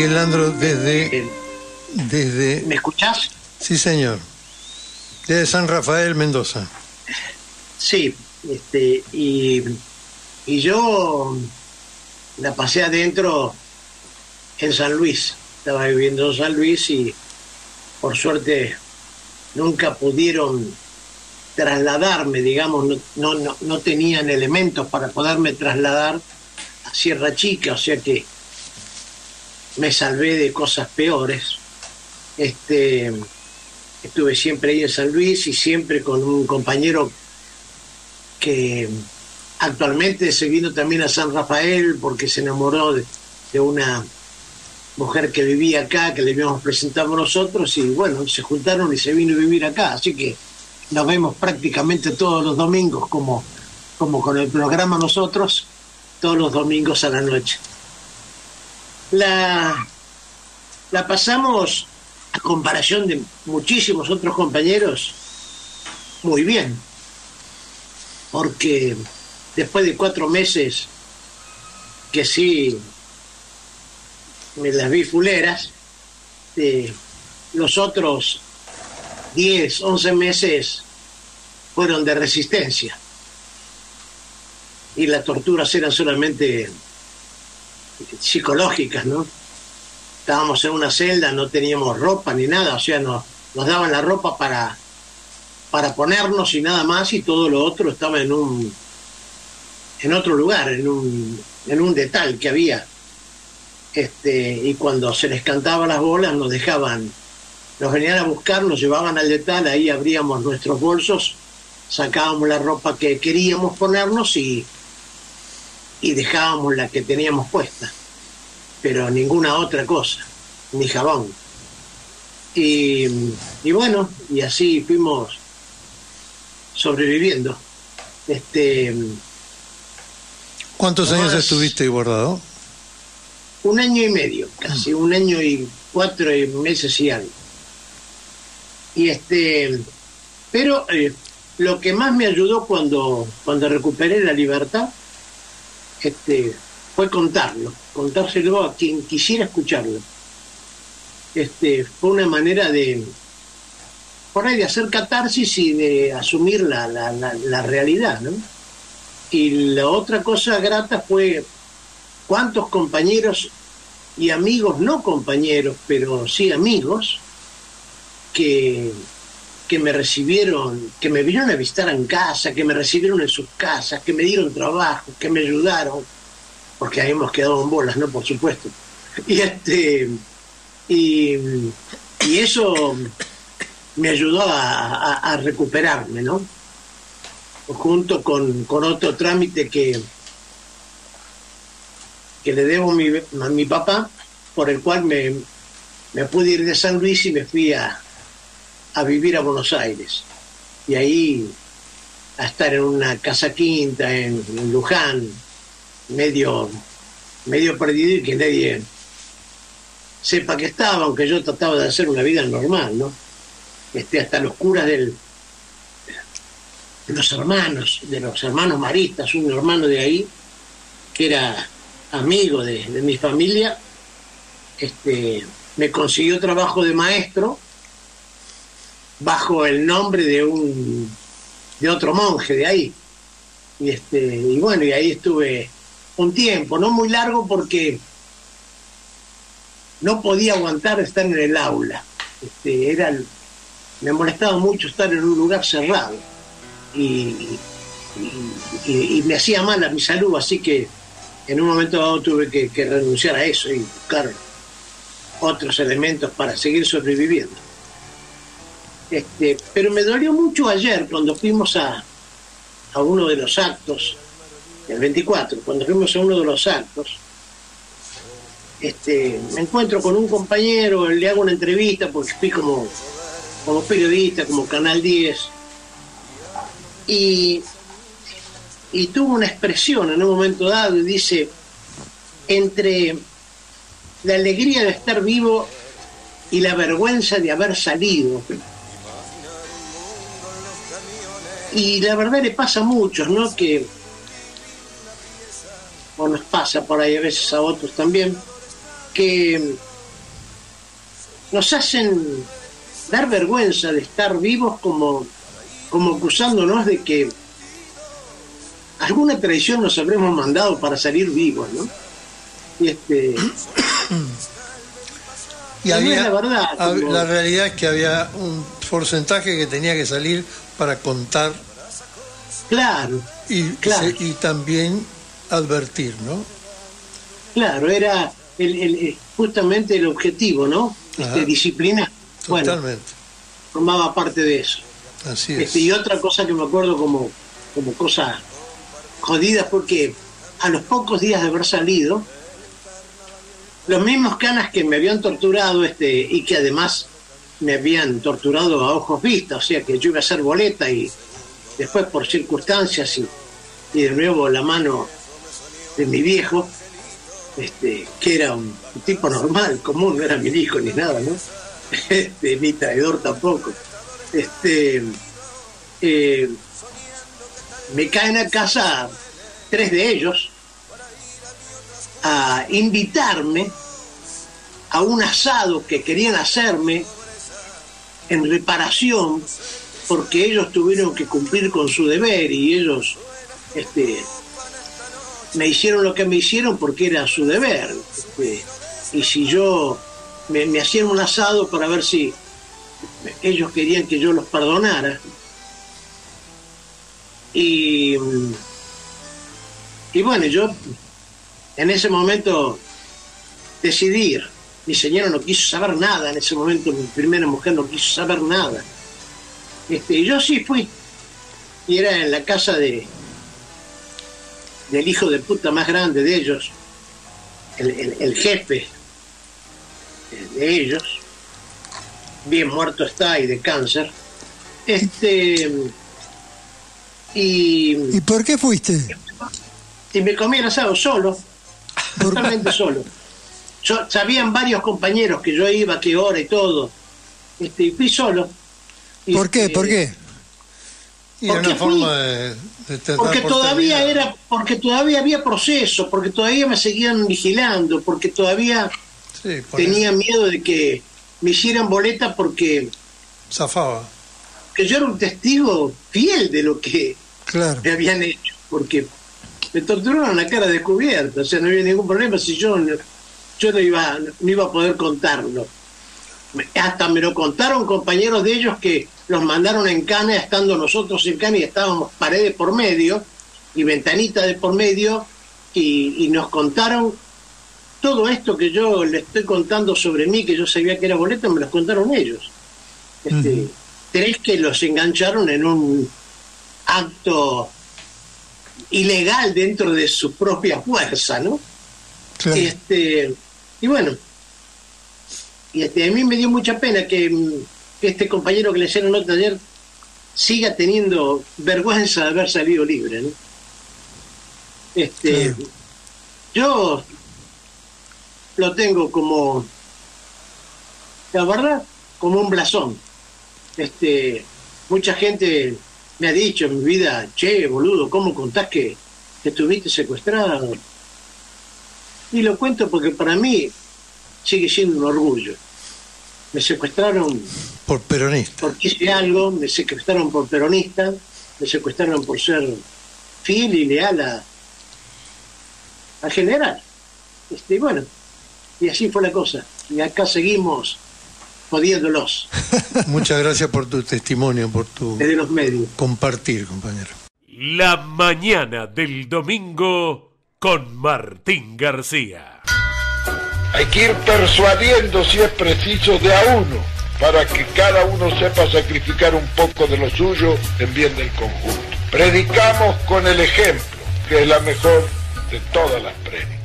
Miguel Landro desde... ¿Me escuchás? Sí, señor. Desde San Rafael, Mendoza. Sí, y yo la pasé adentro en San Luis. Estaba viviendo en San Luis y por suerte nunca pudieron trasladarme, digamos, no tenían elementos para poderme trasladar a Sierra Chica, o sea que me salvé de cosas peores. Estuve siempre ahí en San Luis y siempre con un compañero que actualmente se vino también a San Rafael porque se enamoró de una mujer que vivía acá, que le habíamos presentado nosotros, y bueno, se juntaron y se vino a vivir acá, así que nos vemos prácticamente todos los domingos, como con el programa nosotros, todos los domingos a la noche. La pasamos, a comparación de muchísimos otros compañeros, muy bien, porque después de 4 meses que sí me las vi fuleras, los otros 10, 11 meses fueron de resistencia y las torturas eran solamente psicológicas, ¿no? Estábamos en una celda, no teníamos ropa ni nada, o sea, nos daban la ropa para ponernos y nada más, y todo lo otro estaba en otro lugar, en un detal que había. Y cuando se les cantaba las bolas nos venían a buscar, nos llevaban al detal, ahí abríamos nuestros bolsos, sacábamos la ropa que queríamos ponernos y dejábamos la que teníamos puesta, pero ninguna otra cosa, ni jabón. Y bueno, y así fuimos sobreviviendo. ¿Cuántos años estuviste guardado? 1 año y medio, casi 1 año y 4 meses y algo. Pero lo que más me ayudó cuando recuperé la libertad fue contárselo a quien quisiera escucharlo. Fue una manera de hacer catarsis y de asumir la realidad, ¿no? Y la otra cosa grata fue cuántos compañeros y amigos, no compañeros, pero sí amigos, que me recibieron, que me vinieron a visitar en casa, que me recibieron en sus casas, que me dieron trabajo, que me ayudaron, porque habíamos quedado en bolas, ¿no? Por supuesto. Y eso me ayudó a recuperarme, ¿no? Junto con otro trámite que le debo a mi papá, por el cual me pude ir de San Luis y me fui a vivir a Buenos Aires. Y ahí a estar en una casa quinta en Luján, medio perdido y que nadie sepa que estaba, aunque yo trataba de hacer una vida normal, ¿no? Hasta los curas de los hermanos maristas, un hermano de ahí, que era amigo de mi familia, me consiguió trabajo de maestro bajo el nombre de otro monje de ahí. Y bueno, y ahí estuve un tiempo, no muy largo porque no podía aguantar estar en el aula. Me molestaba mucho estar en un lugar cerrado y me hacía mal a mi salud, así que en un momento dado tuve que renunciar a eso y buscar otros elementos para seguir sobreviviendo. Pero me dolió mucho ayer cuando fuimos a uno de los actos, el 24, cuando fuimos a uno de los actos, me encuentro con un compañero, le hago una entrevista porque fui como periodista, como Canal 10, y tuvo una expresión en un momento dado y dice: entre la alegría de estar vivo y la vergüenza de haber salido. Y la verdad le pasa a muchos, ¿no? O nos pasa por ahí a veces a otros también, que nos hacen dar vergüenza de estar vivos, como acusándonos de que alguna traición nos habremos mandado para salir vivos, ¿no? Y había, es la verdad. La realidad es que había un porcentaje que tenía que salir para contar. Claro. Y también advertir, ¿no? Claro, era justamente el objetivo, ¿no? Disciplina. Totalmente. Bueno, formaba parte de eso. Así es. Y otra cosa que me acuerdo como cosa jodida, porque a los pocos días de haber salido, los mismos canas que me habían torturado y que además me habían torturado a ojos vistas, o sea que yo iba a hacer boleta y después por circunstancias y de nuevo la mano de mi viejo, que era un tipo normal, común, no era mi hijo ni nada, ¿no? Ni traidor tampoco. Me caen a casa 3 de ellos a invitarme a un asado que querían hacerme en reparación, porque ellos tuvieron que cumplir con su deber y ellos me hicieron lo que me hicieron porque era su deber. Y si yo me hacían un asado para ver si ellos querían que yo los perdonara. Y bueno, yo en ese momento decidí ir. Mi señora no quiso saber nada en ese momento, mi primera mujer no quiso saber nada. Y yo sí fui. Y era en la casa del hijo de puta más grande de ellos, el jefe de ellos, bien muerto está y de cáncer. ¿Y por qué fuiste? Y me comí el asado solo, totalmente solo. Sabían varios compañeros que yo iba, qué hora y todo. Y fui solo. ¿Por qué? ¿Por qué? Y era una forma de porque todavía había proceso, porque todavía me seguían vigilando, porque todavía tenía miedo de que me hicieran boleta, porque zafaba. Que yo era un testigo fiel de lo que me habían hecho, porque me torturaron la cara descubierta, o sea, no había ningún problema si yo no iba a poder contarlo. Hasta me lo contaron compañeros de ellos que los mandaron en cana, estando nosotros en cana y estábamos paredes por medio y ventanita de por medio, y nos contaron todo esto que yo le estoy contando sobre mí, que yo sabía que era boleta, me los contaron ellos. 3 que los engancharon en un acto ilegal dentro de su propia fuerza, ¿no? Claro. Y bueno, a mí me dio mucha pena que este compañero que le hicieron nota ayer siga teniendo vergüenza de haber salido libre, ¿no? Claro. Yo lo tengo como, la verdad, como un blasón. Mucha gente me ha dicho en mi vida, che, boludo, ¿cómo contás que estuviste secuestrado? Y lo cuento porque para mí sigue siendo un orgullo. Me secuestraron por peronista, porque hice algo, me secuestraron por peronista, me secuestraron por ser fiel y leal al general. Bueno, y así fue la cosa. Y acá seguimos jodiéndolos. Muchas gracias por tu testimonio, por tu desde los medios. Compartir, compañero. La mañana del domingo con Martín García. Hay que ir persuadiendo, si es preciso, de a uno, para que cada uno sepa sacrificar un poco de lo suyo en bien del conjunto. Predicamos con el ejemplo, que es la mejor de todas las prédicas.